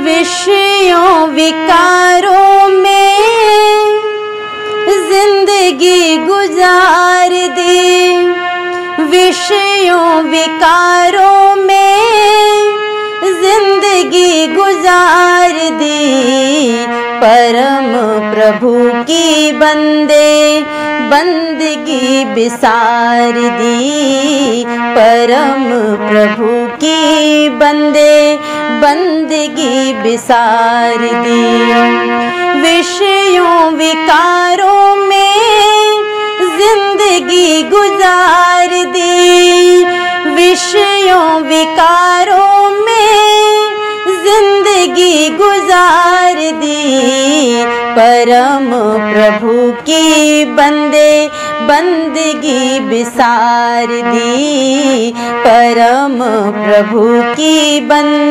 विषयों विकारों में जिंदगी गुजार दी, विषयों विकारों में जिंदगी गुजार दी। परम प्रभु की बंदगी बिसार दी, परम प्रभु की बंदगी बिसार दी। विषयों विकारों में जिंदगी गुजार दी, विषयों विकारों में जिंदगी गुजार दी। परम प्रभु की बंदगी बिसार दी, परम प्रभु की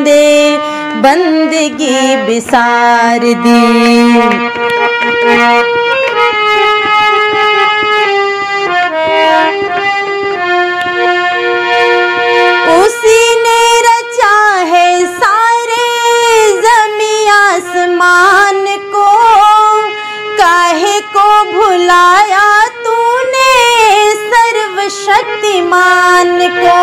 बंदगी बिसार दी। उसी ने रचा है सारे ज़मीं आसमान को, काहे को भुलाया तूने सर्वशक्तिमान को।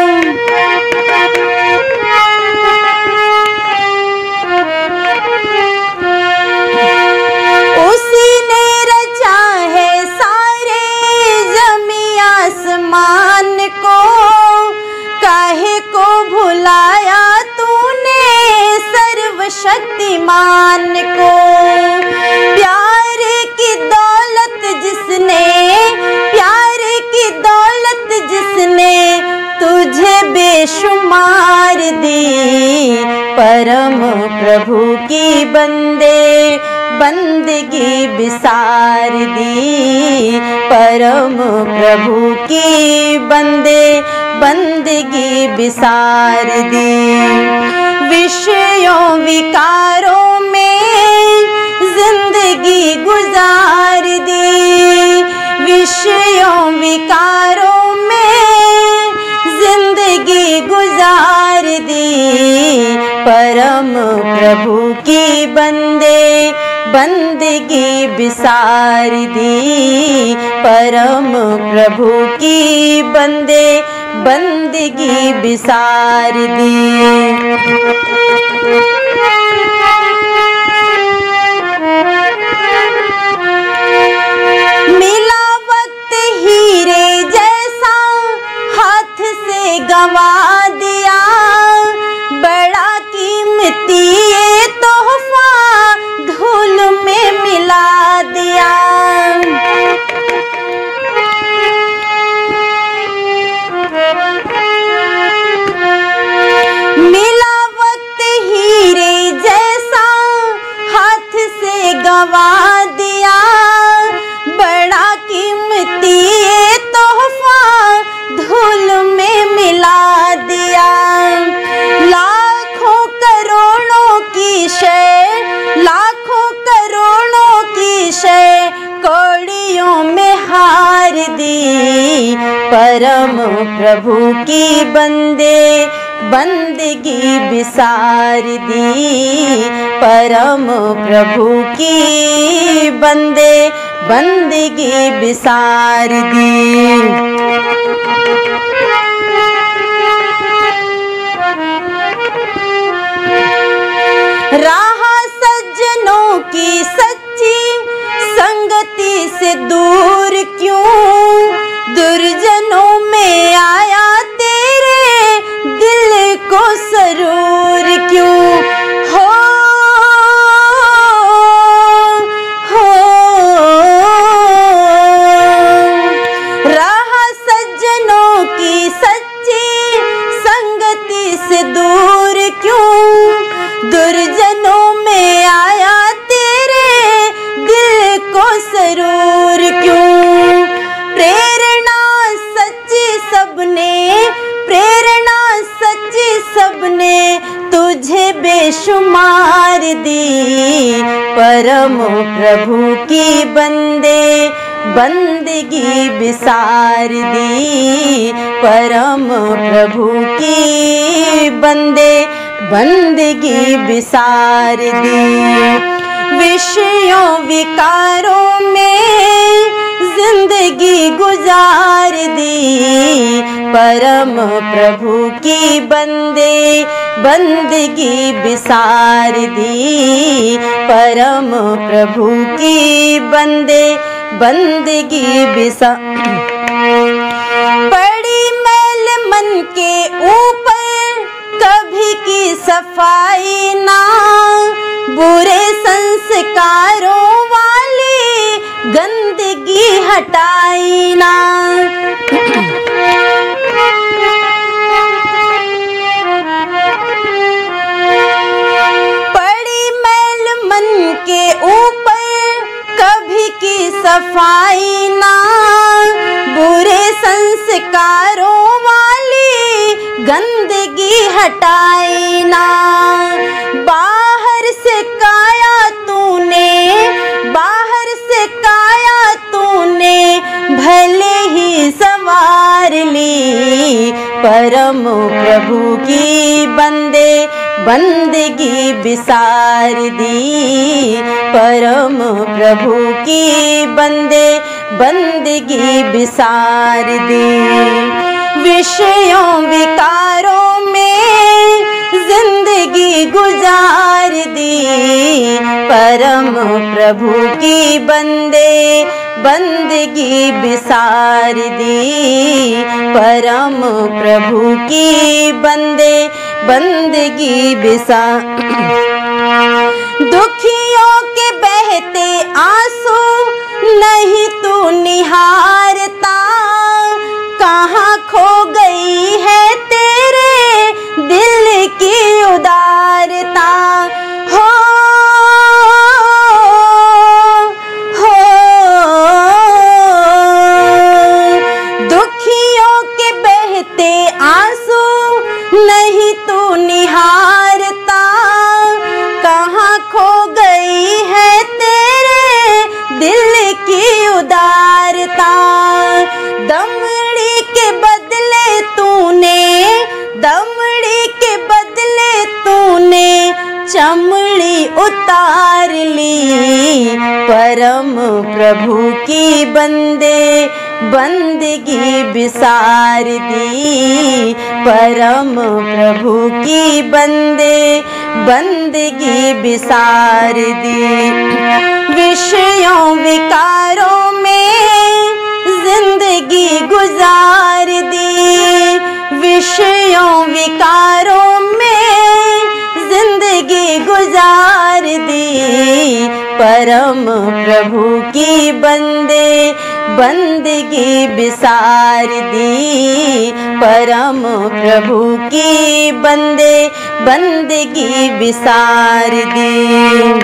उसी ने रचा है सारे ज़मीं आसमान को, काहे को भुलाया तूने सर्वशक्तिमान को। प्यार की दौलत जिसने, प्यार की दौलत जिसने तुझे बेशुमार दी। परम प्रभु की बंदगी बिसार दी, परम प्रभु की बंदगी बिसार दी। विषयों विकारों में जिंदगी गुजार दी, विषयों विकारों में जिंदगी गुजार दी। परम प्रभु की बंदगी बिसार दी, परम प्रभु की बंदगी बिसार दी। मिला वक्त हीरे जैसा हाथ से गंवा दिया, बड़ा कीमती ये तोहफा धूल में मिला दिया। मिला वक्त हीरे जैसा हाथ से गंवा दिया, बड़ा कीमती ये तोहफा धूल में मिला दिया। लाखों करोड़ों की शय, लाखों करोड़ों की शय कौड़ियों में हार दी। परम प्रभु की बंदगी बिसार दी, परम प्रभु की बंदगी बिसार दी। राह सज्जनों की सच्ची संगति से दूर क्यों, दुर्जनों में आया तेरे दिल को सरूर क्यों। हो राह सज्जनों की सच्ची संगति से दूर क्यों, दुर्जनों में आया तेरे दिल को सरूर क्यों। प्रेरणा सच्ची सबने, प्रेरणा सच्ची सबने तुझे बेशुमार दी। परम प्रभु की बंदगी बिसार दी, परम प्रभु की बंदगी बिसार दी। विषयों विकारों में जिंदगी गुजार दी, परम प्रभु की बंदगी बिसार दी, परम प्रभु की बंदगी बिसार। पड़ी मैल मन के ऊपर कभी की सफाई ना, बुरे संस्कारों वाली गंदगी हटाई ना। पड़ी मैल मन के ऊपर कभी की सफाई ना, बुरे संस्कारों वाली गंदगी हटाई ना। बाहर से काया तूने भले ही संवार ली, परम प्रभु की बंदगी बिसार दी, परम प्रभु की बंदगी बिसार दी। विषयों विकारों में जिंदगी गुजार दी, परम प्रभु की बंदगी बिसार दी, परम प्रभु की बंदगी बिसार। दुखियों के बहते आंसू नहीं तू निहारता, कहाँ खो गई है तेरे दिल की उदारता। हो दुखियों के बहते आंसू नहीं तू निहारता, कहाँ खो गई है तेरे दिल की उदारता। दमड़ी के बदले तूने चमड़ी उतार ली, परम प्रभु की बंदगी बिसार दी, परम प्रभु की बंदगी बिसार दी। विषयों विकारों में जिंदगी गुजार दी, विषयों विकारों में जिंदगी गुजार दी, परम प्रभु की बंदगी बिसार दी, परम प्रभु की बंदगी बिसार दी।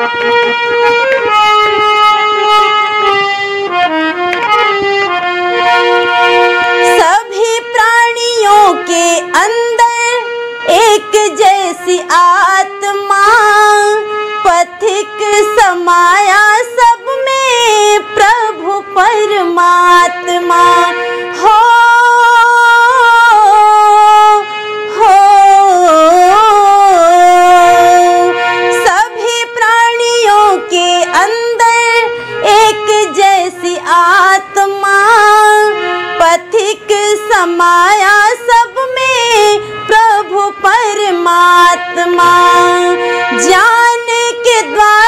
सभी प्राणियों के अंदर एक जैसी आत्मा, पथिक समाया सब में प्रभु परमात्मा। हो सभी प्राणियों के अंदर एक जैसी आत्मा, पथिक समाया सब में प्रभु परमात्मा। जाने के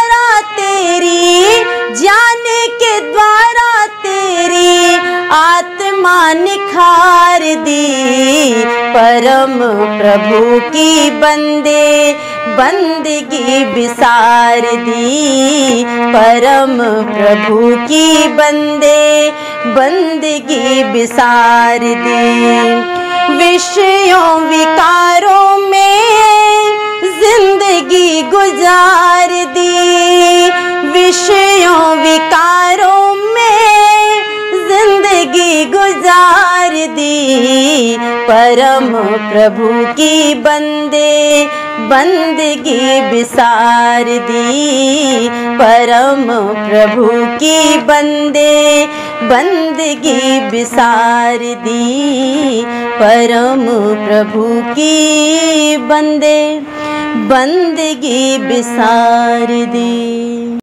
द्वारा तेरी आत्मा निखार दी, परम प्रभु की बंदगी बिसार दी, परम प्रभु की बंदगी बिसार दी। विषयों विकारों में जिंदगी गुजार दी, विषयों विकारों में जिंदगी गुजार दी, परम प्रभु की बंदगी बिसार दी, परम प्रभु की बंदगी बिसार दी, परम प्रभु की बंदे बंदगी बिसार दी।